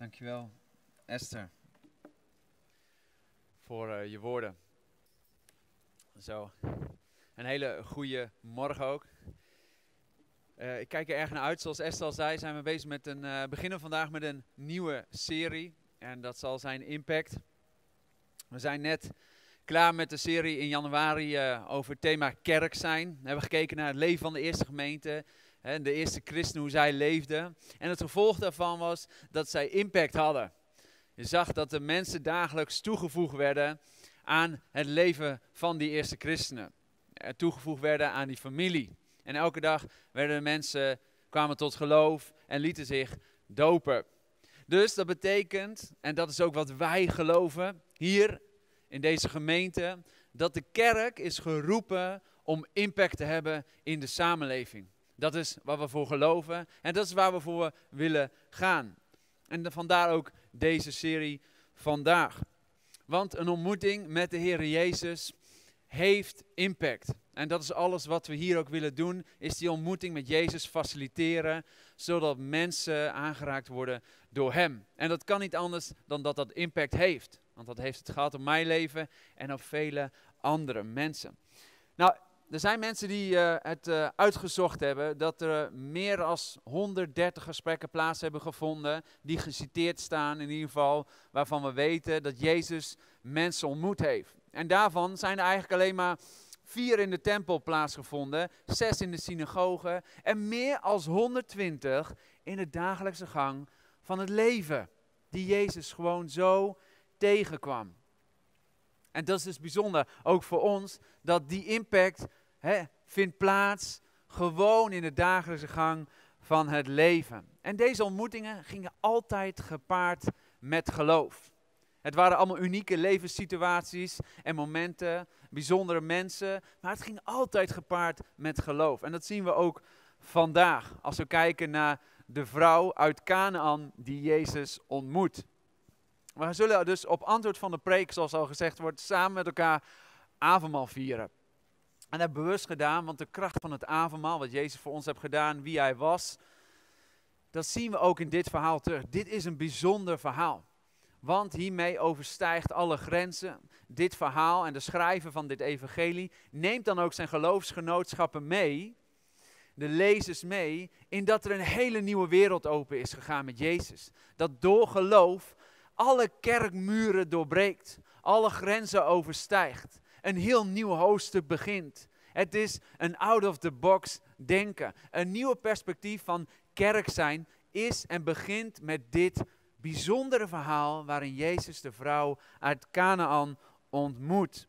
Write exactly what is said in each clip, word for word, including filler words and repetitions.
Dankjewel, Esther, voor uh, je woorden. Zo, een hele goede morgen ook. Uh, ik kijk er erg naar uit. Zoals Esther al zei, zijn we bezig met een, uh, beginnen vandaag met een nieuwe serie. En dat zal zijn Impact. We zijn net klaar met de serie in januari uh, over het thema kerk zijn. We hebben gekeken naar het leven van de eerste gemeente. Hè, de eerste christenen, hoe zij leefden. En het gevolg daarvan was dat zij impact hadden. Je zag dat de mensen dagelijks toegevoegd werden aan het leven van die eerste christenen. En toegevoegd werden aan die familie. En elke dag werden de mensen, kwamen tot geloof en lieten zich dopen. Dus dat betekent, en dat is ook wat wij geloven hier in deze gemeente, dat de kerk is geroepen om impact te hebben in de samenleving. Dat is waar we voor geloven en dat is waar we voor willen gaan. En vandaar ook deze serie vandaag. Want een ontmoeting met de Heer Jezus heeft impact. En dat is alles wat we hier ook willen doen, is die ontmoeting met Jezus faciliteren, zodat mensen aangeraakt worden door Hem. En dat kan niet anders dan dat dat impact heeft. Want dat heeft het gehad op mijn leven en op vele andere mensen. Nou, er zijn mensen die uh, het uh, uitgezocht hebben dat er meer dan honderddertig gesprekken plaats hebben gevonden, die geciteerd staan in ieder geval, waarvan we weten dat Jezus mensen ontmoet heeft. En daarvan zijn er eigenlijk alleen maar vier in de tempel plaatsgevonden, zes in de synagoge en meer dan honderdtwintig in de dagelijkse gang van het leven, die Jezus gewoon zo tegenkwam. En dat is dus bijzonder, ook voor ons, dat die impact hè, vindt plaats gewoon in de dagelijkse gang van het leven. En deze ontmoetingen gingen altijd gepaard met geloof. Het waren allemaal unieke levenssituaties en momenten, bijzondere mensen, maar het ging altijd gepaard met geloof. En dat zien we ook vandaag, als we kijken naar de vrouw uit Kanaan die Jezus ontmoet. We zullen dus op antwoord van de preek, zoals al gezegd wordt, samen met elkaar avondmaal vieren. En dat heb ik bewust gedaan, want de kracht van het avondmaal, wat Jezus voor ons heeft gedaan, wie Hij was, dat zien we ook in dit verhaal terug. Dit is een bijzonder verhaal. Want hiermee overstijgt alle grenzen. Dit verhaal en de schrijver van dit evangelie neemt dan ook zijn geloofsgenootschappen mee, de lezers mee, in dat er een hele nieuwe wereld open is gegaan met Jezus. Dat door geloof alle kerkmuren doorbreekt, alle grenzen overstijgt. Een heel nieuw hoofdstuk begint. Het is een out-of-the-box denken. Een nieuwe perspectief van kerk zijn is en begint met dit bijzondere verhaal waarin Jezus de vrouw uit Kanaan ontmoet.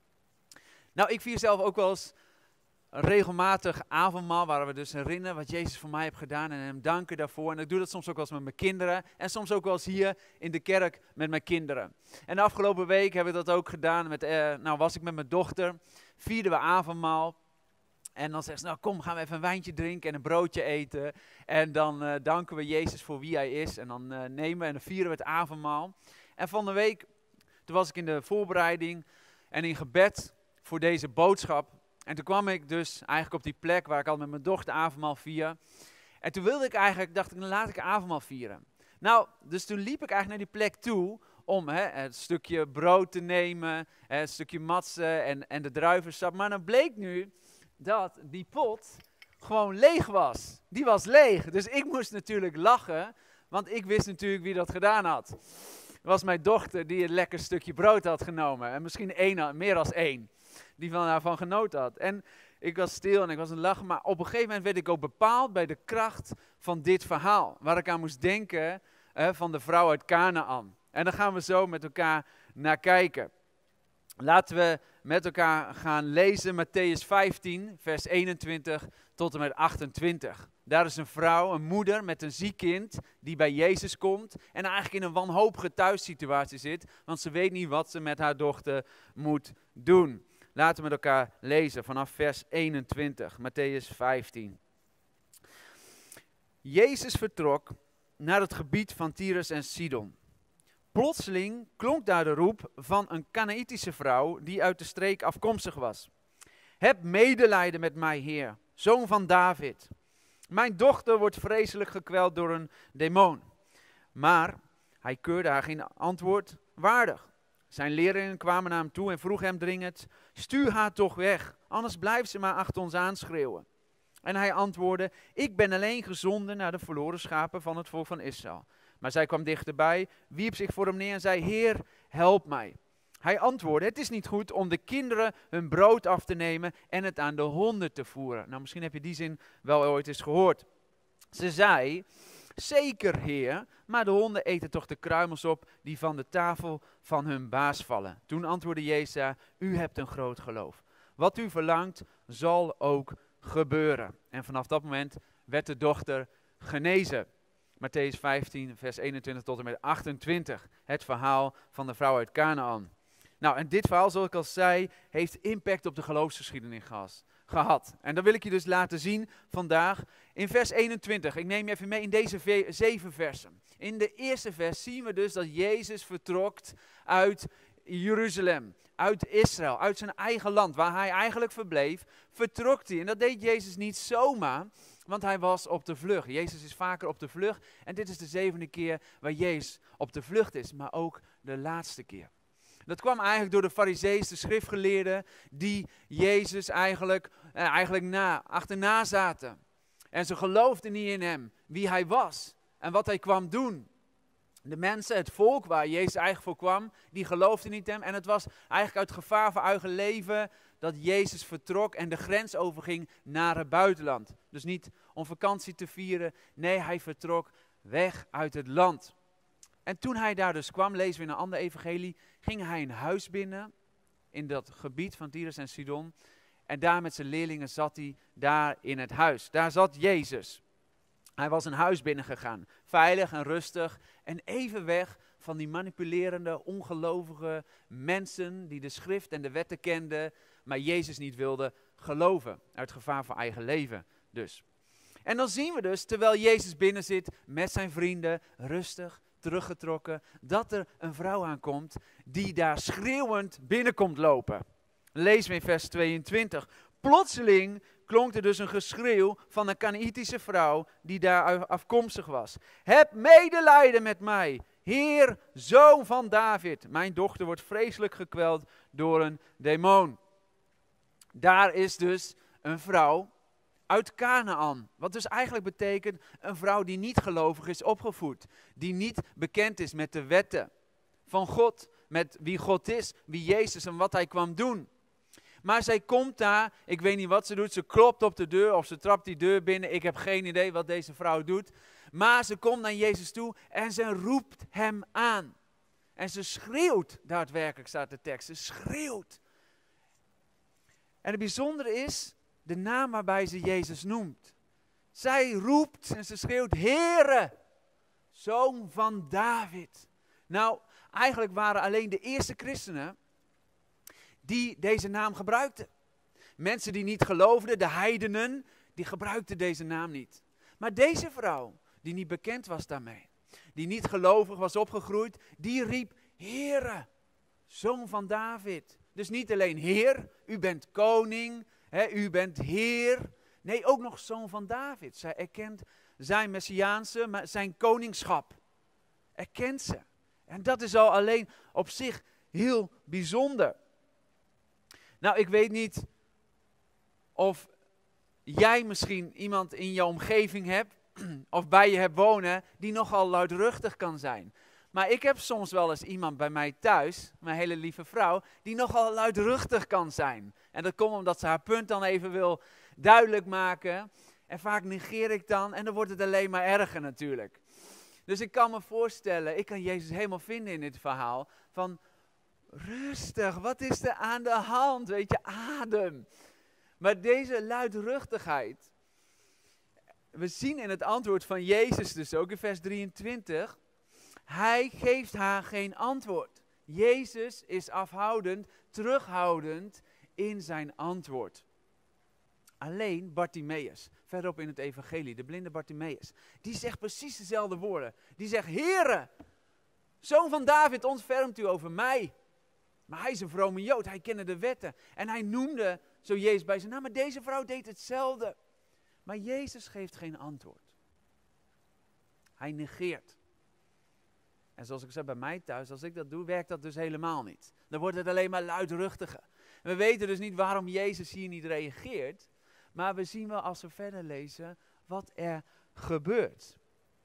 Nou, ik vier zelf ook wel eens regelmatig avondmaal, waar we dus herinneren wat Jezus voor mij heeft gedaan en hem danken daarvoor. En ik doe dat soms ook wel eens met mijn kinderen en soms ook wel eens hier in de kerk met mijn kinderen. En de afgelopen week hebben we dat ook gedaan. Met, eh, nou was ik met mijn dochter, vierden we avondmaal. En dan zegt ze, nou kom, gaan we even een wijntje drinken en een broodje eten. En dan uh, danken we Jezus voor wie Hij is. En dan uh, nemen we en dan vieren we het avondmaal. En van de week, toen was ik in de voorbereiding en in gebed voor deze boodschap. En toen kwam ik dus eigenlijk op die plek waar ik al met mijn dochter avondmaal vier. En toen wilde ik eigenlijk, dacht ik, dan laat ik avondmaal vieren. Nou, dus toen liep ik eigenlijk naar die plek toe om hè, het stukje brood te nemen, hè, het stukje matsen en, en de druivensap. Maar dan bleek nu dat die pot gewoon leeg was. Die was leeg. Dus ik moest natuurlijk lachen, want ik wist natuurlijk wie dat gedaan had. Het was mijn dochter die een lekker stukje brood had genomen. En misschien één, meer dan één. Die van daarvan genoten had. En ik was stil en ik was aan het lachen. Maar op een gegeven moment werd ik ook bepaald bij de kracht van dit verhaal. Waar ik aan moest denken eh, van de vrouw uit Kanaan. En daar gaan we zo met elkaar naar kijken. Laten we met elkaar gaan lezen Mattheüs vijftien, vers eenentwintig tot en met achtentwintig. Daar is een vrouw, een moeder met een ziek kind die bij Jezus komt en eigenlijk in een wanhopige thuissituatie zit, want ze weet niet wat ze met haar dochter moet doen. Laten we met elkaar lezen vanaf vers eenentwintig, Mattheüs vijftien. Jezus vertrok naar het gebied van Tyrus en Sidon. Plotseling klonk daar de roep van een Kanaïtische vrouw die uit de streek afkomstig was. Heb medelijden met mij, Heer, zoon van David. Mijn dochter wordt vreselijk gekweld door een demon. Maar Hij keurde haar geen antwoord waardig. Zijn leerlingen kwamen naar hem toe en vroegen hem dringend: stuur haar toch weg, anders blijft ze maar achter ons aanschreeuwen. En hij antwoordde: ik ben alleen gezonden naar de verloren schapen van het volk van Israël. Maar zij kwam dichterbij, wierp zich voor hem neer en zei: Heer, help mij. Hij antwoordde: het is niet goed om de kinderen hun brood af te nemen en het aan de honden te voeren. Nou, misschien heb je die zin wel ooit eens gehoord. Ze zei: zeker, Heer, maar de honden eten toch de kruimels op die van de tafel van hun baas vallen. Toen antwoordde Jezus: u hebt een groot geloof. Wat u verlangt, zal ook gebeuren. En vanaf dat moment werd de dochter genezen. Mattheüs vijftien, vers eenentwintig tot en met achtentwintig. Het verhaal van de vrouw uit Kanaan. Nou, en dit verhaal, zoals ik al zei, heeft impact op de geloofsgeschiedenis gehad. En dat wil ik je dus laten zien vandaag in vers eenentwintig. Ik neem je even mee in deze ve- zeven versen. In de eerste vers zien we dus dat Jezus vertrok uit Jeruzalem, uit Israël, uit zijn eigen land, waar hij eigenlijk verbleef, vertrok hij. En dat deed Jezus niet zomaar, want hij was op de vlucht. Jezus is vaker op de vlucht en dit is de zevende keer waar Jezus op de vlucht is, maar ook de laatste keer. Dat kwam eigenlijk door de Farizeeën, de schriftgeleerden, die Jezus eigenlijk, eh, eigenlijk na, achterna zaten. En ze geloofden niet in hem, wie hij was en wat hij kwam doen. De mensen, het volk waar Jezus eigenlijk voor kwam, die geloofden niet in hem. En het was eigenlijk uit gevaar voor eigen leven dat Jezus vertrok en de grens overging naar het buitenland. Dus niet om vakantie te vieren, nee, hij vertrok weg uit het land. En toen hij daar dus kwam, lezen we in een ander evangelie, ging hij een huis binnen in dat gebied van Tyrus en Sidon. En daar met zijn leerlingen zat hij daar in het huis. Daar zat Jezus. Hij was een huis binnengegaan, veilig en rustig en even weg van die manipulerende, ongelovige mensen die de schrift en de wetten kenden, maar Jezus niet wilden geloven, uit gevaar voor eigen leven dus. En dan zien we dus, terwijl Jezus binnen zit met zijn vrienden, rustig, teruggetrokken, dat er een vrouw aankomt die daar schreeuwend binnenkomt lopen. Lezen we in vers tweeëntwintig. Plotseling klonk er dus een geschreeuw van een Kanaïtische vrouw die daar afkomstig was. Heb medelijden met mij, Heer, zoon van David. Mijn dochter wordt vreselijk gekweld door een demon. Daar is dus een vrouw uit Kanaan. Wat dus eigenlijk betekent een vrouw die niet gelovig is opgevoed. Die niet bekend is met de wetten van God. Met wie God is, wie Jezus en wat hij kwam doen. Maar zij komt daar, ik weet niet wat ze doet, ze klopt op de deur of ze trapt die deur binnen. Ik heb geen idee wat deze vrouw doet. Maar ze komt naar Jezus toe en ze roept hem aan. En ze schreeuwt, daadwerkelijk staat de tekst, ze schreeuwt. En het bijzondere is de naam waarbij ze Jezus noemt. Zij roept en ze schreeuwt, Heere, zoon van David. Nou, eigenlijk waren alleen de eerste christenen die deze naam gebruikten. Mensen die niet geloofden, de heidenen, die gebruikten deze naam niet. Maar deze vrouw, die niet bekend was daarmee, die niet gelovig was opgegroeid, die riep, Heere, zoon van David. Dus niet alleen Heer, u bent koning, hè, u bent Heer. Nee, ook nog zoon van David. Zij erkent zijn messiaanse, maar zijn koningschap. Erkent ze. En dat is al alleen op zich heel bijzonder. Nou, ik weet niet of jij misschien iemand in je omgeving hebt, of bij je hebt wonen, die nogal luidruchtig kan zijn. Maar ik heb soms wel eens iemand bij mij thuis, mijn hele lieve vrouw, die nogal luidruchtig kan zijn. En dat komt omdat ze haar punt dan even wil duidelijk maken. En vaak negeer ik dan en dan wordt het alleen maar erger natuurlijk. Dus ik kan me voorstellen, ik kan Jezus helemaal vinden in dit verhaal, van rustig, wat is er aan de hand? Weet je, adem. Maar deze luidruchtigheid, we zien in het antwoord van Jezus dus ook in vers drieëntwintig, hij geeft haar geen antwoord. Jezus is afhoudend, terughoudend in zijn antwoord. Alleen Bartimaeus, verderop in het evangelie, de blinde Bartimaeus, die zegt precies dezelfde woorden. Die zegt, Heere, zoon van David, ontfermt u over mij. Maar hij is een vrome Jood, hij kende de wetten. En hij noemde zo Jezus bij zijn naam, maar deze vrouw deed hetzelfde. Maar Jezus geeft geen antwoord. Hij negeert. En zoals ik zei bij mij thuis, als ik dat doe, werkt dat dus helemaal niet. Dan wordt het alleen maar luidruchtiger. We weten dus niet waarom Jezus hier niet reageert. Maar we zien wel als we verder lezen wat er gebeurt.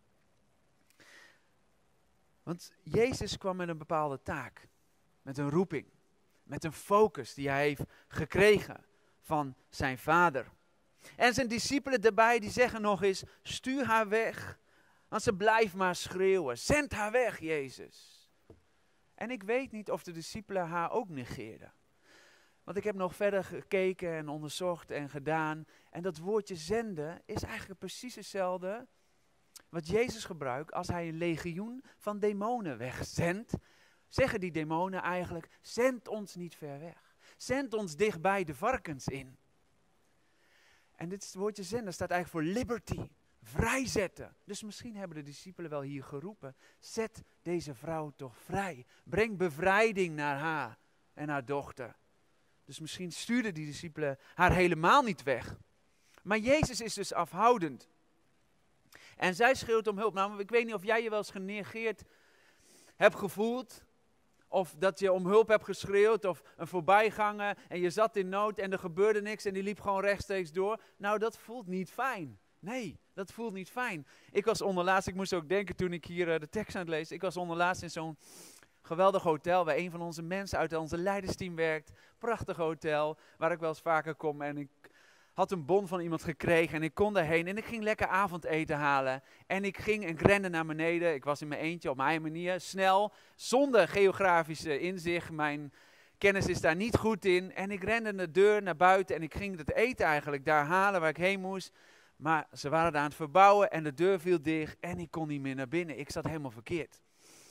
Want Jezus kwam met een bepaalde taak. Met een roeping. Met een focus die hij heeft gekregen van zijn vader. En zijn discipelen daarbij die zeggen nog eens, stuur haar weg. Want ze blijft maar schreeuwen. Zend haar weg, Jezus. En ik weet niet of de discipelen haar ook negeerden. Want ik heb nog verder gekeken en onderzocht en gedaan. En dat woordje zenden is eigenlijk precies hetzelfde wat Jezus gebruikt als hij een legioen van demonen wegzendt. Zeggen die demonen eigenlijk, zend ons niet ver weg. Zend ons dichtbij de varkens in. En dit woordje zenden staat eigenlijk voor liberty. Vrijzetten. Dus misschien hebben de discipelen wel hier geroepen. Zet deze vrouw toch vrij. Breng bevrijding naar haar en haar dochter. Dus misschien stuurden die discipelen haar helemaal niet weg. Maar Jezus is dus afhoudend. En zij schreeuwt om hulp. Nou, ik weet niet of jij je wel eens genegeerd hebt gevoeld. Of dat je om hulp hebt geschreeuwd. Of een voorbijganger en je zat in nood en er gebeurde niks en die liep gewoon rechtstreeks door. Nou, dat voelt niet fijn. Nee, dat voelt niet fijn. Ik was onderlaatst, ik moest ook denken toen ik hier uh, de tekst aan het lezen. Ik was onderlaatst in zo'n geweldig hotel waar een van onze mensen uit onze leidersteam werkt. Prachtig hotel, waar ik wel eens vaker kom. En ik had een bon van iemand gekregen en ik kon daarheen. En ik ging lekker avondeten halen. En ik ging en ik rende naar beneden. Ik was in mijn eentje op mijn eigen manier. Snel, zonder geografische inzicht. Mijn kennis is daar niet goed in. En ik rende de deur naar buiten en ik ging het eten eigenlijk daar halen waar ik heen moest. Maar ze waren daar aan het verbouwen en de deur viel dicht en ik kon niet meer naar binnen. Ik zat helemaal verkeerd.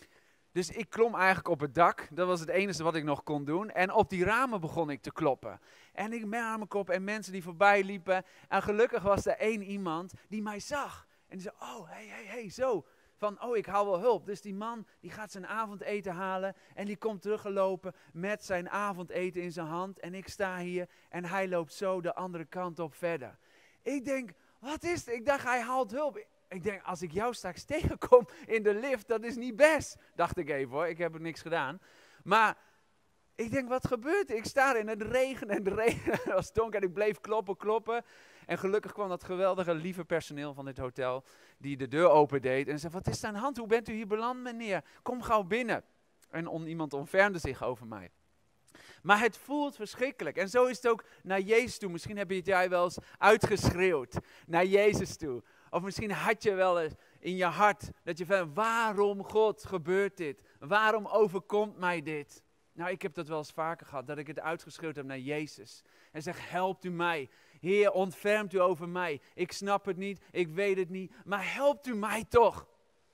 Dus ik klom eigenlijk op het dak. Dat was het enige wat ik nog kon doen. En op die ramen begon ik te kloppen. En ik met aan mijn kop en mensen die voorbij liepen. En gelukkig was er één iemand die mij zag. En die zei, oh, hé, hé, hé, zo. Van, oh, ik haal wel hulp. Dus die man die gaat zijn avondeten halen. En die komt teruggelopen met zijn avondeten in zijn hand. En ik sta hier en hij loopt zo de andere kant op verder. Ik denk, wat is het? Ik dacht, hij haalt hulp. Ik denk, als ik jou straks tegenkom in de lift, dat is niet best. Dacht ik even hoor, ik heb er niks gedaan. Maar ik denk, wat gebeurt er? Ik sta er in het regen en de regen was donker en ik bleef kloppen, kloppen. En gelukkig kwam dat geweldige, lieve personeel van dit hotel, die de deur opendeed. En zei, wat is er aan de hand? Hoe bent u hier beland, meneer? Kom gauw binnen. En on, iemand ontfermde zich over mij. Maar het voelt verschrikkelijk. En zo is het ook naar Jezus toe. Misschien heb je het jij wel eens uitgeschreeuwd naar Jezus toe. Of misschien had je wel eens in je hart dat je van, waarom God gebeurt dit? Waarom overkomt mij dit? Nou, ik heb dat wel eens vaker gehad, dat ik het uitgeschreeuwd heb naar Jezus. En zeg, helpt u mij. Heer, ontfermt u over mij. Ik snap het niet, ik weet het niet, maar helpt u mij toch.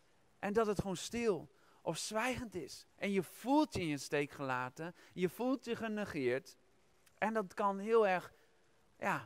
En dat het gewoon stil of zwijgend is. En je voelt je in je steek gelaten, je voelt je genegeerd. En dat kan heel erg, ja,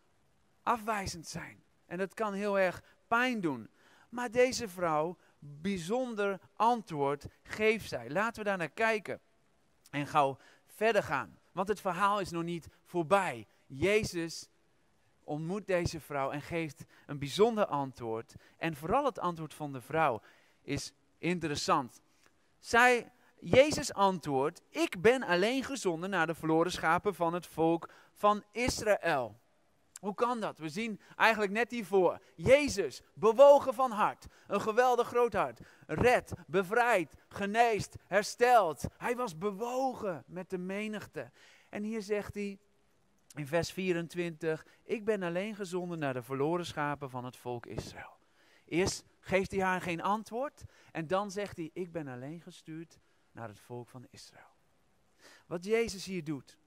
afwijzend zijn. En dat kan heel erg pijn doen. Maar deze vrouw, bijzonder antwoord geeft zij. Laten we daar naar kijken. En gauw verder gaan. Want het verhaal is nog niet voorbij. Jezus ontmoet deze vrouw en geeft een bijzonder antwoord. En vooral het antwoord van de vrouw is interessant. Zij, Jezus antwoordt, ik ben alleen gezonden naar de verloren schapen van het volk van Israël. Hoe kan dat? We zien eigenlijk net hiervoor. Jezus, bewogen van hart. Een geweldig groot hart. Red, bevrijd, geneest, hersteld. Hij was bewogen met de menigte. En hier zegt hij in vers vierentwintig. Ik ben alleen gezonden naar de verloren schapen van het volk Israël. Eerst geeft hij haar geen antwoord. En dan zegt hij, ik ben alleen gestuurd naar het volk van Israël. Wat Jezus hier doet,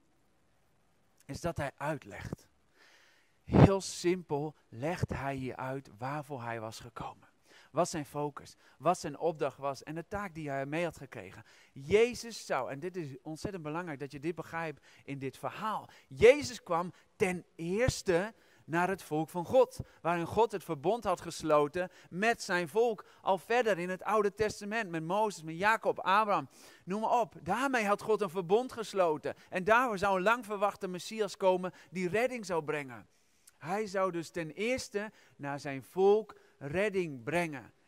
is dat hij uitlegt. Heel simpel legt hij hier uit waarvoor hij was gekomen. Wat zijn focus, wat zijn opdracht was en de taak die hij mee had gekregen. Jezus zou, en dit is ontzettend belangrijk dat je dit begrijpt in dit verhaal. Jezus kwam ten eerste naar het volk van God. Waarin God het verbond had gesloten met zijn volk. Al verder in het Oude Testament met Mozes, met Jacob, Abraham. Noem maar op. Daarmee had God een verbond gesloten. En daarvoor zou een lang verwachte Messias komen die redding zou brengen. Hij zou dus ten eerste naar zijn volk redding brengen.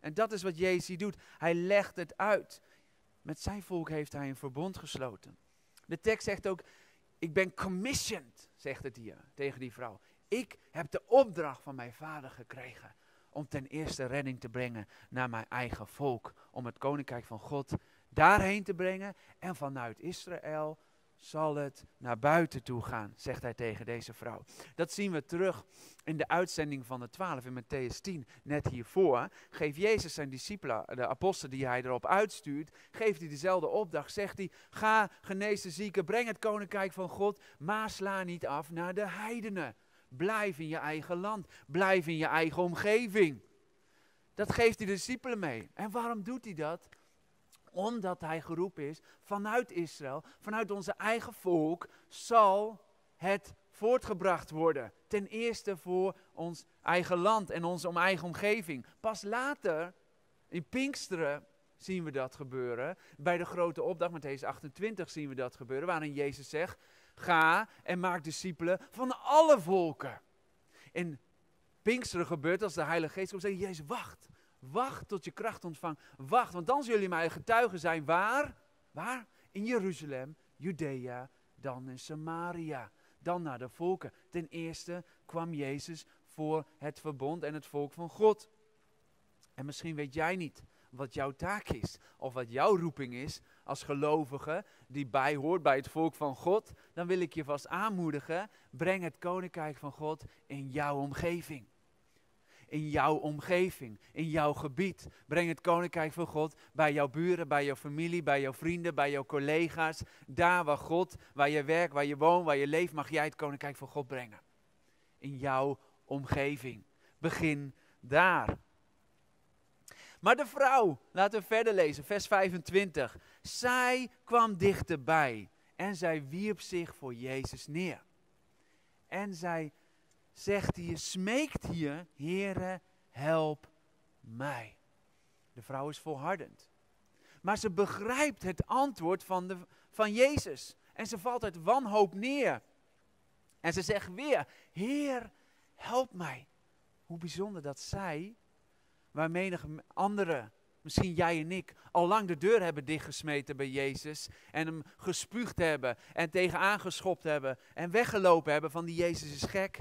En dat is wat Jezus hier doet. Hij legt het uit. Met zijn volk heeft hij een verbond gesloten. De tekst zegt ook, ik ben commissioned, zegt het hier tegen die vrouw. Ik heb de opdracht van mijn vader gekregen om ten eerste redding te brengen naar mijn eigen volk. Om het koninkrijk van God daarheen te brengen. En vanuit Israël zal het naar buiten toe gaan, zegt hij tegen deze vrouw. Dat zien we terug in de uitzending van de twaalf in Mattheüs tien. Net hiervoor geeft Jezus zijn discipelen, de apostelen die hij erop uitstuurt, geeft hij dezelfde opdracht. Zegt hij, ga genees de zieken, breng het koninkrijk van God, maar sla niet af naar de heidenen. Blijf in je eigen land, blijf in je eigen omgeving. Dat geeft hij de discipelen mee. En waarom doet hij dat? Omdat hij geroepen is vanuit Israël, vanuit onze eigen volk, zal het voortgebracht worden. Ten eerste voor ons eigen land en onze eigen omgeving. Pas later, in Pinksteren, zien we dat gebeuren. Bij de grote opdracht, Mattheüs achtentwintig, zien we dat gebeuren. Waarin Jezus zegt, ga en maak discipelen van alle volken. In Pinksteren gebeurt als de Heilige Geest komt, zegt Jezus, wacht. Wacht tot je kracht ontvangt. Wacht, want dan zullen jullie mijn getuigen zijn. Waar? Waar? In Jeruzalem, Judea, dan in Samaria. Dan naar de volken. Ten eerste kwam Jezus voor het verbond en het volk van God. En misschien weet jij niet wat jouw taak is. Of wat jouw roeping is als gelovige die bijhoort bij het volk van God. Dan wil ik je vast aanmoedigen. Breng het koninkrijk van God in jouw omgeving. In jouw omgeving, in jouw gebied. Breng het koninkrijk van God bij jouw buren, bij jouw familie, bij jouw vrienden, bij jouw collega's. Daar waar God, waar je werkt, waar je woont, waar je leeft, mag jij het koninkrijk van God brengen. In jouw omgeving. Begin daar. Maar de vrouw, laten we verder lezen, vers vijfentwintig. Zij kwam dichterbij en zij wierp zich voor Jezus neer. En zij zegt hier, smeekt hier, Heere, help mij. De vrouw is volhardend. Maar ze begrijpt het antwoord van, de, van Jezus. En ze valt uit wanhoop neer. En ze zegt weer, Heer, help mij. Hoe bijzonder dat zij, waar menige anderen, misschien jij en ik, al lang de deur hebben dichtgesmeten bij Jezus. En hem gespuugd hebben en tegenaan geschopt hebben. En weggelopen hebben van die Jezus is gek.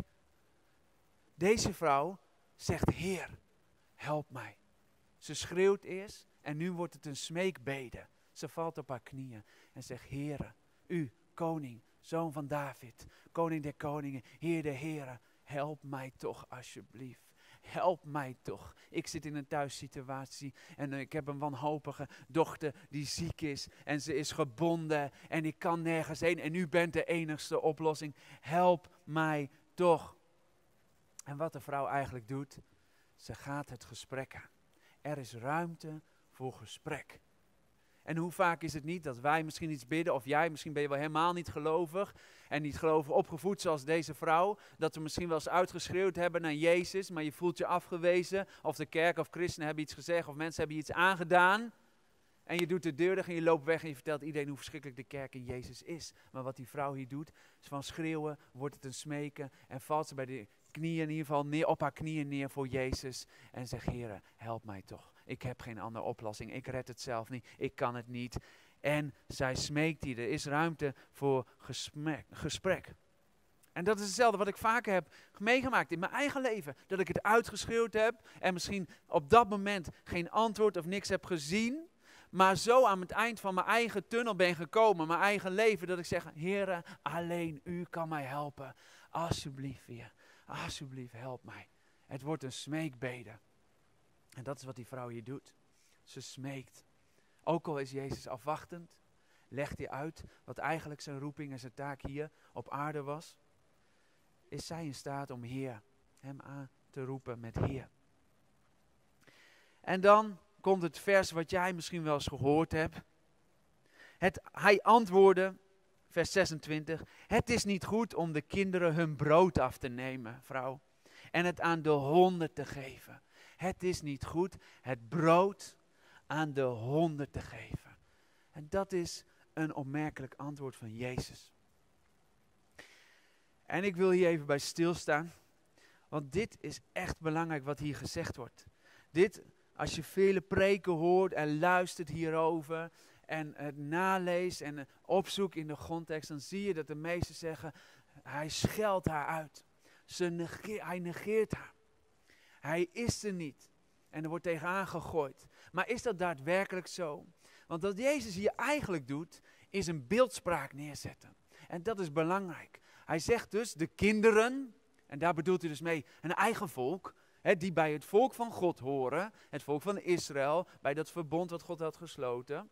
Deze vrouw zegt, Heer, help mij. Ze schreeuwt eerst en nu wordt het een smeekbede. Ze valt op haar knieën en zegt, Heere, u, koning, zoon van David, koning der koningen, Heer der heren, help mij toch alsjeblieft. Help mij toch. Ik zit in een thuissituatie en ik heb een wanhopige dochter die ziek is en ze is gebonden en ik kan nergens heen en u bent de enigste oplossing. Help mij toch. En wat de vrouw eigenlijk doet, ze gaat het gesprek aan. Er is ruimte voor gesprek. En hoe vaak is het niet dat wij misschien iets bidden, of jij, misschien ben je wel helemaal niet gelovig, en niet gelovig opgevoed zoals deze vrouw, dat we misschien wel eens uitgeschreeuwd hebben naar Jezus, maar je voelt je afgewezen, of de kerk of christenen hebben iets gezegd, of mensen hebben je iets aangedaan, en je doet de deur dicht en je loopt weg en je vertelt iedereen hoe verschrikkelijk de kerk in Jezus is. Maar wat die vrouw hier doet, is van schreeuwen, wordt het een smeken, en valt ze bij de knieën in ieder geval neer, op haar knieën neer voor Jezus, en zegt, Heere, help mij toch. Ik heb geen andere oplossing. Ik red het zelf niet. Ik kan het niet. En zij smeekt hier. Er is ruimte voor gesprek. gesprek. En dat is hetzelfde wat ik vaker heb meegemaakt in mijn eigen leven. Dat ik het uitgeschreeuwd heb. En misschien op dat moment geen antwoord of niks heb gezien. Maar zo aan het eind van mijn eigen tunnel ben gekomen. Mijn eigen leven. Dat ik zeg, Heere, alleen u kan mij helpen. Alsjeblieft weer. Alsjeblieft, help mij. Het wordt een smeekbede. En dat is wat die vrouw hier doet. Ze smeekt. Ook al is Jezus afwachtend, legt hij uit wat eigenlijk zijn roeping en zijn taak hier op aarde was. Is zij in staat om Heer, hem aan te roepen met Heer. En dan komt het vers wat jij misschien wel eens gehoord hebt. Het, hij antwoordde, vers zesentwintig, het is niet goed om de kinderen hun brood af te nemen, vrouw, en het aan de honden te geven. Het is niet goed het brood aan de honden te geven. En dat is een opmerkelijk antwoord van Jezus. En ik wil hier even bij stilstaan. Want dit is echt belangrijk wat hier gezegd wordt. Dit, als je vele preken hoort en luistert hierover en het naleest en opzoekt in de grondtekst, dan zie je dat de meesten zeggen, hij scheldt haar uit. Ze negeert, hij negeert haar. Hij is er niet. En er wordt tegenaan gegooid. Maar is dat daadwerkelijk zo? Want wat Jezus hier eigenlijk doet, is een beeldspraak neerzetten. En dat is belangrijk. Hij zegt dus, de kinderen, en daar bedoelt hij dus mee een eigen volk, hè, die bij het volk van God horen, het volk van Israël, bij dat verbond wat God had gesloten.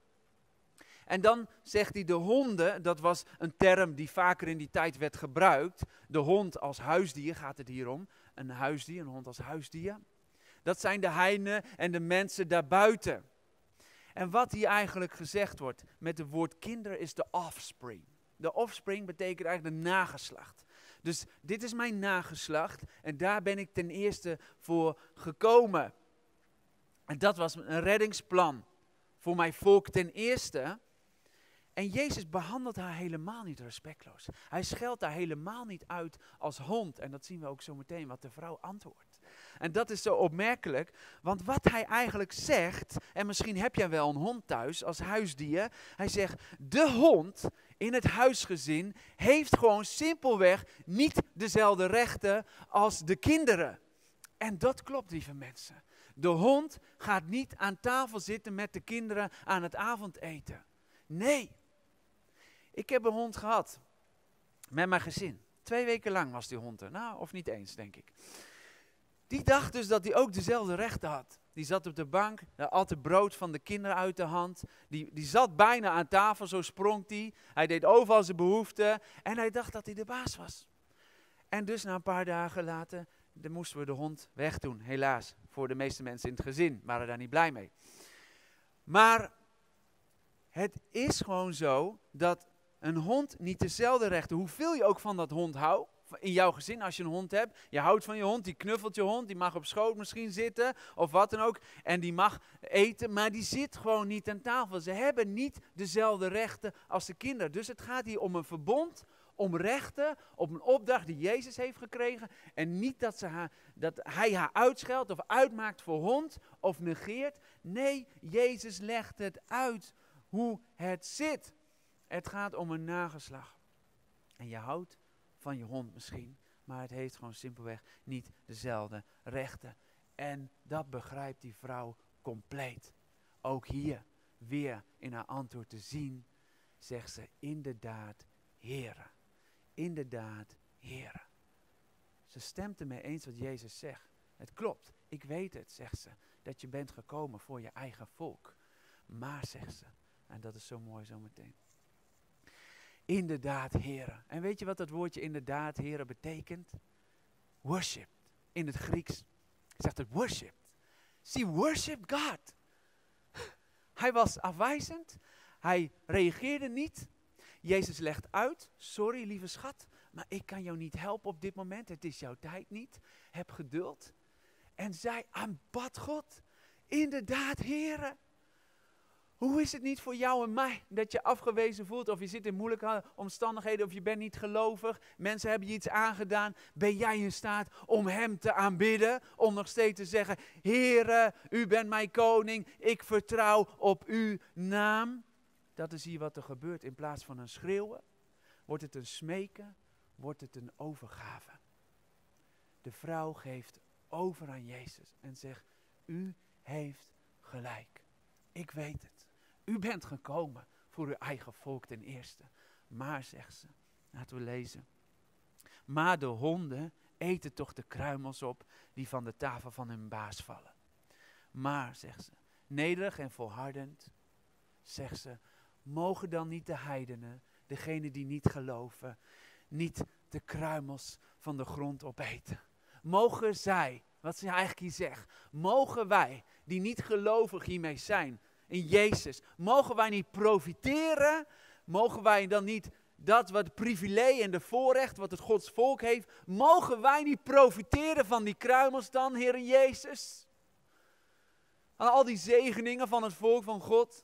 En dan zegt hij de honden, dat was een term die vaker in die tijd werd gebruikt. De hond als huisdier gaat het hier om. Een huisdier, een hond als huisdier. Dat zijn de heidenen en de mensen daarbuiten. En wat hier eigenlijk gezegd wordt met het woord kinderen is de offspring. De offspring betekent eigenlijk de nageslacht. Dus dit is mijn nageslacht en daar ben ik ten eerste voor gekomen. En dat was een reddingsplan voor mijn volk ten eerste. En Jezus behandelt haar helemaal niet respectloos. Hij scheldt haar helemaal niet uit als hond. En dat zien we ook zo meteen wat de vrouw antwoordt. En dat is zo opmerkelijk, want wat hij eigenlijk zegt, en misschien heb jij wel een hond thuis als huisdier. Hij zegt, de hond in het huisgezin heeft gewoon simpelweg niet dezelfde rechten als de kinderen. En dat klopt, lieve mensen. De hond gaat niet aan tafel zitten met de kinderen aan het avondeten. Nee. Ik heb een hond gehad, met mijn gezin. Twee weken lang was die hond er. Nou, of niet eens, denk ik. Die dacht dus dat hij ook dezelfde rechten had. Die zat op de bank, at het brood van de kinderen uit de hand. Die, die zat bijna aan tafel, zo sprong hij. Hij deed overal zijn behoeften en hij dacht dat hij de baas was. En dus na een paar dagen later, dan moesten we de hond wegdoen. Helaas, voor de meeste mensen in het gezin waren daar niet blij mee. Maar het is gewoon zo dat een hond niet dezelfde rechten, hoeveel je ook van dat hond houdt, in jouw gezin als je een hond hebt, je houdt van je hond, die knuffelt je hond, die mag op schoot misschien zitten of wat dan ook. En die mag eten, maar die zit gewoon niet aan tafel. Ze hebben niet dezelfde rechten als de kinderen. Dus het gaat hier om een verbond, om rechten, op een opdracht die Jezus heeft gekregen. En niet dat, ze haar, dat hij haar uitscheldt of uitmaakt voor hond of negeert. Nee, Jezus legt het uit hoe het zit. Het gaat om een nageslag. En je houdt van je hond misschien, maar het heeft gewoon simpelweg niet dezelfde rechten. En dat begrijpt die vrouw compleet. Ook hier weer in haar antwoord te zien, zegt ze inderdaad, Heere. Inderdaad, Heere. Ze stemt ermee eens wat Jezus zegt. Het klopt, ik weet het, zegt ze, dat je bent gekomen voor je eigen volk. Maar, zegt ze, en dat is zo mooi zometeen. Inderdaad, Heere. En weet je wat dat woordje inderdaad, Heere, betekent? Worship. In het Grieks zegt het worship. She worshiped God. Hij was afwijzend. Hij reageerde niet. Jezus legt uit, sorry lieve schat, maar ik kan jou niet helpen op dit moment. Het is jouw tijd niet. Heb geduld. En zij aanbad God. Inderdaad, Heere. Hoe is het niet voor jou en mij dat je afgewezen voelt of je zit in moeilijke omstandigheden of je bent niet gelovig. Mensen hebben je iets aangedaan. Ben jij in staat om hem te aanbidden? Om nog steeds te zeggen, Heere, u bent mijn koning. Ik vertrouw op uw naam. Dat is hier wat er gebeurt. In plaats van een schreeuwen, wordt het een smeken, wordt het een overgave. De vrouw geeft over aan Jezus en zegt, u heeft gelijk. Ik weet het. U bent gekomen voor uw eigen volk ten eerste. Maar, zegt ze, laten we lezen. Maar de honden eten toch de kruimels op die van de tafel van hun baas vallen. Maar, zegt ze, nederig en volhardend, zegt ze, mogen dan niet de heidenen, degenen die niet geloven, niet de kruimels van de grond opeten. Mogen zij, wat ze eigenlijk hier zegt, mogen wij die niet gelovig hiermee zijn, in Jezus, mogen wij niet profiteren? Mogen wij dan niet dat wat privilege en de voorrecht wat het Gods volk heeft, mogen wij niet profiteren van die kruimels dan, Heer Jezus? Aan al die zegeningen van het volk van God.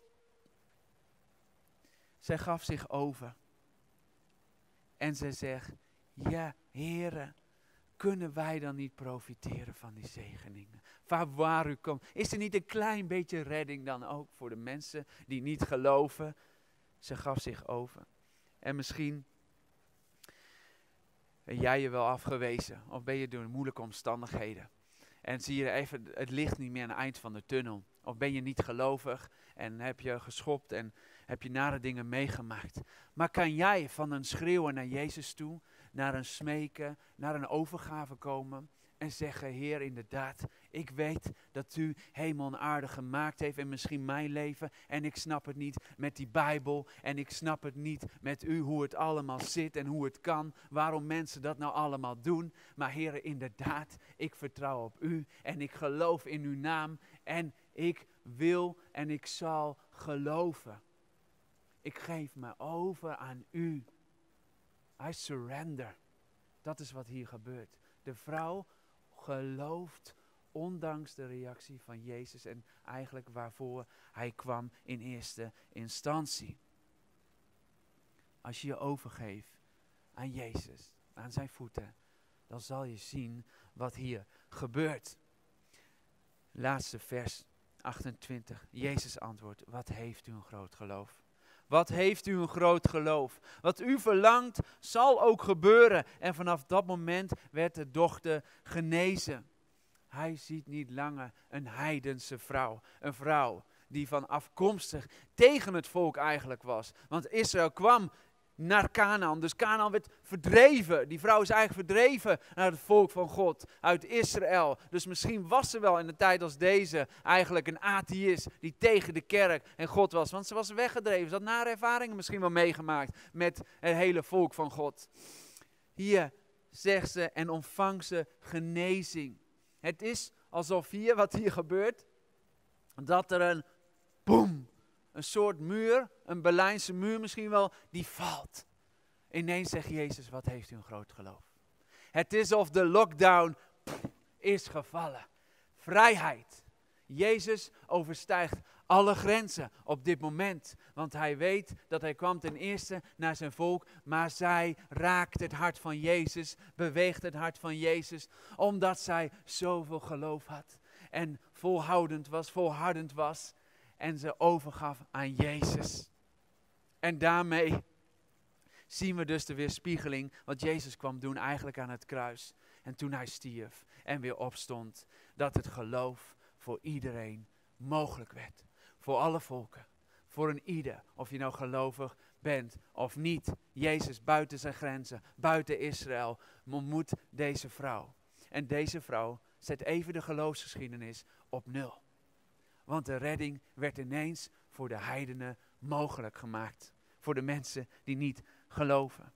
Zij gaf zich over. En zij zegt, ja, Heere, kunnen wij dan niet profiteren van die zegeningen? Van waar u komt. Is er niet een klein beetje redding dan ook voor de mensen die niet geloven? Ze gaf zich over. En misschien ben jij je wel afgewezen. Of ben je door moeilijke omstandigheden. En zie je even het licht niet meer aan het eind van de tunnel. Of ben je niet gelovig en heb je geschopt en heb je nare dingen meegemaakt. Maar kan jij van een schreeuwen naar Jezus toe, naar een smeken, naar een overgave komen en zeggen, Heer, inderdaad, ik weet dat u hemel en aarde gemaakt heeft en misschien mijn leven. En ik snap het niet met die Bijbel en ik snap het niet met u hoe het allemaal zit en hoe het kan. Waarom mensen dat nou allemaal doen. Maar Heer, inderdaad, ik vertrouw op u en ik geloof in uw naam en ik wil en ik zal geloven. Ik geef me over aan u. I surrender. Dat is wat hier gebeurt. De vrouw gelooft ondanks de reactie van Jezus en eigenlijk waarvoor hij kwam in eerste instantie. Als je je overgeeft aan Jezus, aan zijn voeten, dan zal je zien wat hier gebeurt. Laatste vers achtentwintig. Jezus antwoordt, wat heeft u een groot geloof? Wat heeft u een groot geloof? Wat u verlangt zal ook gebeuren. En vanaf dat moment werd de dochter genezen. Hij ziet niet langer een heidense vrouw. Een vrouw die van afkomstig tegen het volk eigenlijk was. Want Israël kwam naar Kanaan. Dus Kanaan werd verdreven. Die vrouw is eigenlijk verdreven naar het volk van God. Uit Israël. Dus misschien was ze wel in een tijd als deze eigenlijk een atheïst. Die tegen de kerk en God was. Want ze was weggedreven. Ze had nare ervaringen misschien wel meegemaakt. Met het hele volk van God. Hier zegt ze en ontvangt ze genezing. Het is alsof hier, wat hier gebeurt. Dat er een boem. Een soort muur, een Berlijnse muur misschien wel, die valt. Ineens zegt Jezus, wat heeft u een groot geloof. Het is of de lockdown pff, is gevallen. Vrijheid. Jezus overstijgt alle grenzen op dit moment. Want hij weet dat hij kwam ten eerste naar zijn volk. Maar zij raakt het hart van Jezus, beweegt het hart van Jezus. Omdat zij zoveel geloof had. En volhoudend was, volhardend was. En ze overgaf aan Jezus. En daarmee zien we dus de weerspiegeling wat Jezus kwam doen eigenlijk aan het kruis. En toen hij stierf en weer opstond. Dat het geloof voor iedereen mogelijk werd. Voor alle volken. Voor een ieder. Of je nou gelovig bent of niet. Jezus buiten zijn grenzen. Buiten Israël. Ontmoet deze vrouw. En deze vrouw zet even de geloofsgeschiedenis op nul. Want de redding werd ineens voor de heidenen mogelijk gemaakt. Voor de mensen die niet geloven.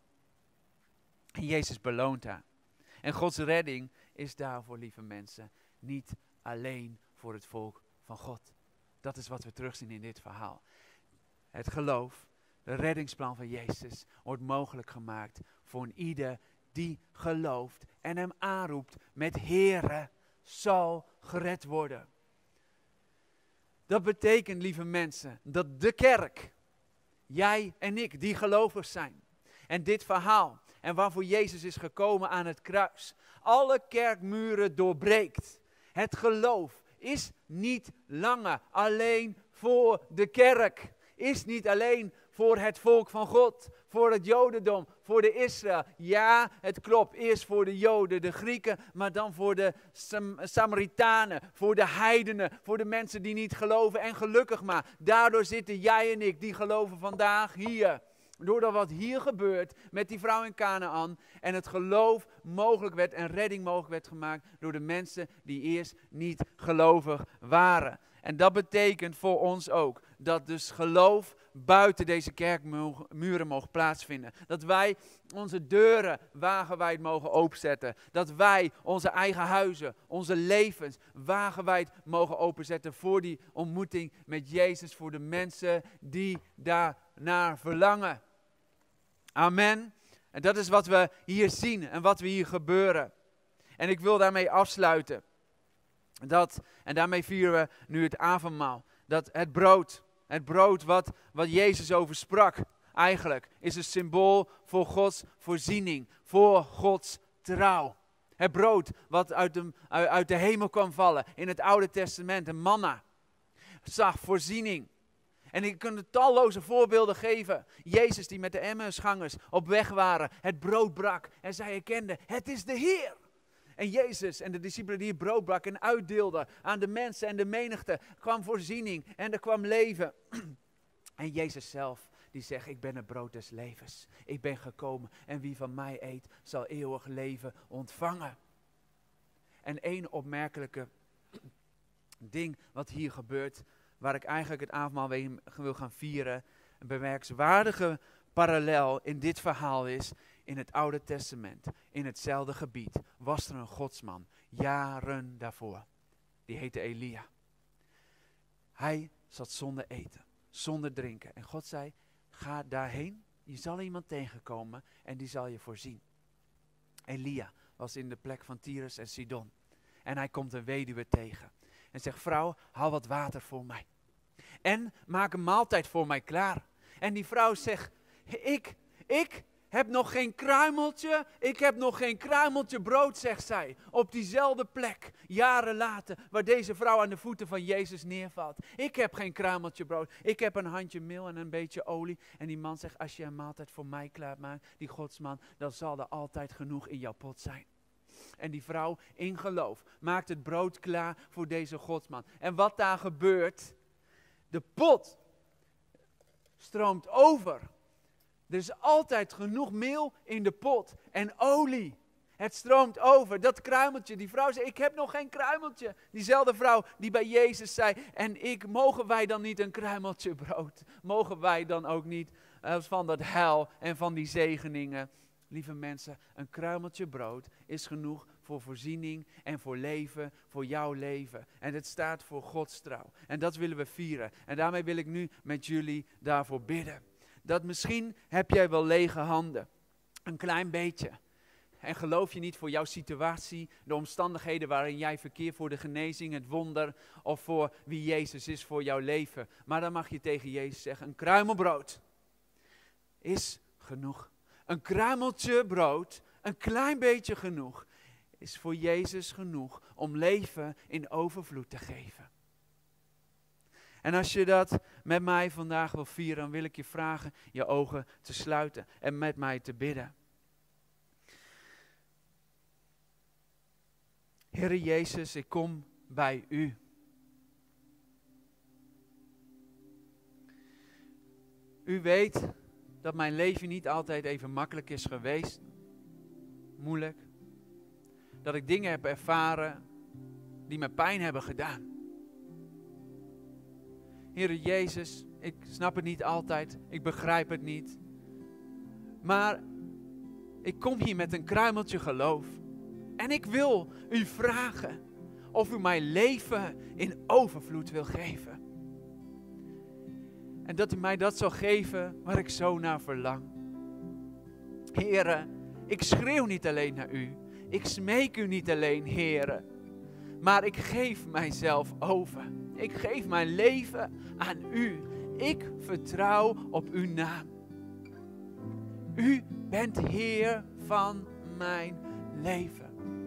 En Jezus beloont haar. En Gods redding is daarvoor, lieve mensen, niet alleen voor het volk van God. Dat is wat we terugzien in dit verhaal. Het geloof, de reddingsplan van Jezus, wordt mogelijk gemaakt voor een ieder die gelooft en hem aanroept met Heere, zal gered worden. Dat betekent, lieve mensen, dat de kerk, jij en ik, die gelovig zijn. En dit verhaal, en waarvoor Jezus is gekomen aan het kruis, alle kerkmuren doorbreekt. Het geloof is niet langer alleen voor de kerk. Is niet alleen voor het volk van God, voor het Jodendom, voor de Israël. Ja, het klopt, eerst voor de Joden, de Grieken, maar dan voor de Sam- Samaritanen, voor de heidenen, voor de mensen die niet geloven. En gelukkig maar, daardoor zitten jij en ik, die geloven vandaag hier. Doordat wat hier gebeurt met die vrouw in Kanaan en het geloof mogelijk werd en redding mogelijk werd gemaakt door de mensen die eerst niet gelovig waren. En dat betekent voor ons ook dat dus geloof buiten deze kerkmuren mogen plaatsvinden. Dat wij onze deuren wagenwijd mogen openzetten. Dat wij onze eigen huizen, onze levens wagenwijd mogen openzetten voor die ontmoeting met Jezus. Voor de mensen die daarnaar verlangen. Amen. En dat is wat we hier zien en wat we hier gebeuren. En ik wil daarmee afsluiten. Dat, en daarmee vieren we nu het avondmaal. Dat het brood, het brood wat, wat Jezus over sprak, eigenlijk is een symbool voor Gods voorziening. Voor Gods trouw. Het brood wat uit de, uit de hemel kwam vallen in het Oude Testament, een manna. Zag voorziening. En ik kan er talloze voorbeelden geven. Jezus die met de Emmausgangers op weg waren, het brood brak en zij herkenden, het is de Heer. En Jezus en de discipelen die het brood brak en uitdeelden aan de mensen en de menigte, kwam voorziening en er kwam leven. En Jezus zelf die zegt, ik ben het brood des levens. Ik ben gekomen en wie van mij eet zal eeuwig leven ontvangen. En één opmerkelijke ding wat hier gebeurt, waar ik eigenlijk het avondmaal wil gaan vieren, een bemerkenswaardige parallel in dit verhaal is, in het Oude Testament, in hetzelfde gebied, was er een godsman, jaren daarvoor. Die heette Elia. Hij zat zonder eten, zonder drinken. En God zei, ga daarheen, je zal iemand tegenkomen en die zal je voorzien. Elia was in de plek van Tyrus en Sidon. En hij komt een weduwe tegen. En zegt, vrouw, haal wat water voor mij. En maak een maaltijd voor mij klaar. En die vrouw zegt, ik, ik heb nog geen kruimeltje, ik heb nog geen kruimeltje brood, zegt zij. Op diezelfde plek, jaren later, waar deze vrouw aan de voeten van Jezus neervalt. Ik heb geen kruimeltje brood, ik heb een handje meel en een beetje olie. En die man zegt, als je een maaltijd voor mij klaarmaakt, die godsman, dan zal er altijd genoeg in jouw pot zijn. En die vrouw in geloof maakt het brood klaar voor deze godsman. En wat daar gebeurt, de pot stroomt over. Er is altijd genoeg meel in de pot en olie. Het stroomt over. Dat kruimeltje, die vrouw zei, ik heb nog geen kruimeltje. Diezelfde vrouw die bij Jezus zei, en ik, mogen wij dan niet een kruimeltje brood? Mogen wij dan ook niet uh, van dat heil en van die zegeningen? Lieve mensen, een kruimeltje brood is genoeg voor voorziening en voor leven, voor jouw leven. En het staat voor Gods trouw. En dat willen we vieren. En daarmee wil ik nu met jullie daarvoor bidden. Dat misschien heb jij wel lege handen. Een klein beetje. En geloof je niet voor jouw situatie, de omstandigheden waarin jij verkeert, voor de genezing, het wonder, of voor wie Jezus is voor jouw leven. Maar dan mag je tegen Jezus zeggen, een kruimelbrood is genoeg. Een kruimeltje brood, een klein beetje genoeg, is voor Jezus genoeg om leven in overvloed te geven. En als je dat met mij vandaag wil vieren, dan wil ik je vragen je ogen te sluiten en met mij te bidden. Heere Jezus, ik kom bij u. U weet dat mijn leven niet altijd even makkelijk is geweest. Moeilijk. Dat ik dingen heb ervaren die me pijn hebben gedaan. Heere Jezus, ik snap het niet altijd. Ik begrijp het niet. Maar ik kom hier met een kruimeltje geloof. En ik wil u vragen of u mij leven in overvloed wil geven. En dat u mij dat zal geven waar ik zo naar verlang. Heere, ik schreeuw niet alleen naar u. Ik smeek u niet alleen, Heere. Maar ik geef mijzelf over. Ik geef mijn leven aan u. Ik vertrouw op uw naam. U bent Heer van mijn leven.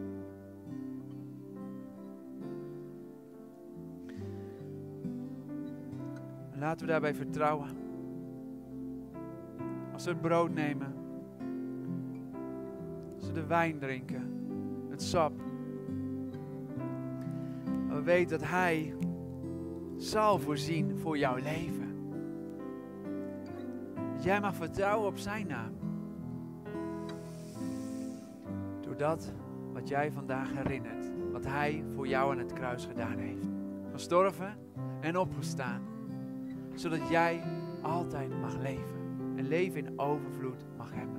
Laten we daarbij vertrouwen. Als we het brood nemen. Als we de wijn drinken. Het sap. We weten dat Hij zal voorzien voor jouw leven. Dat jij mag vertrouwen op zijn naam. Door dat wat jij vandaag herinnert. Wat Hij voor jou aan het kruis gedaan heeft. Gestorven en opgestaan. Zodat jij altijd mag leven. En leven in overvloed mag hebben.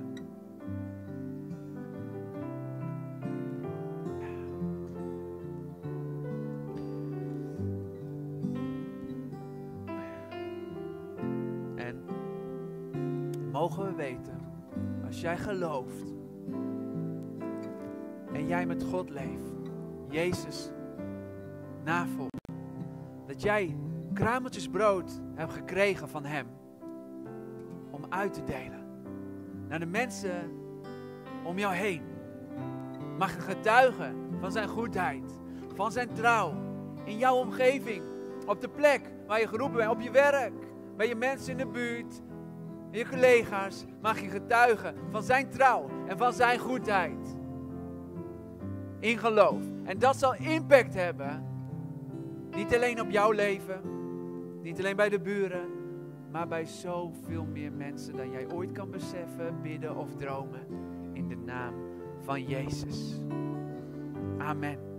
En mogen we weten, als jij gelooft en jij met God leeft, Jezus navolgt, dat jij kruimeltjes brood hebt gekregen van Hem om uit te delen naar de mensen om jou heen. mag je getuigen van zijn goedheid, van zijn trouw. In jouw omgeving, op de plek waar je geroepen bent, op je werk, bij je mensen in de buurt, je collega's, mag je getuigen van zijn trouw en van zijn goedheid. In geloof. En dat zal impact hebben. Niet alleen op jouw leven, niet alleen bij de buren, maar bij zoveel meer mensen dan jij ooit kan beseffen, bidden of dromen. In de naam van Jezus. Amen.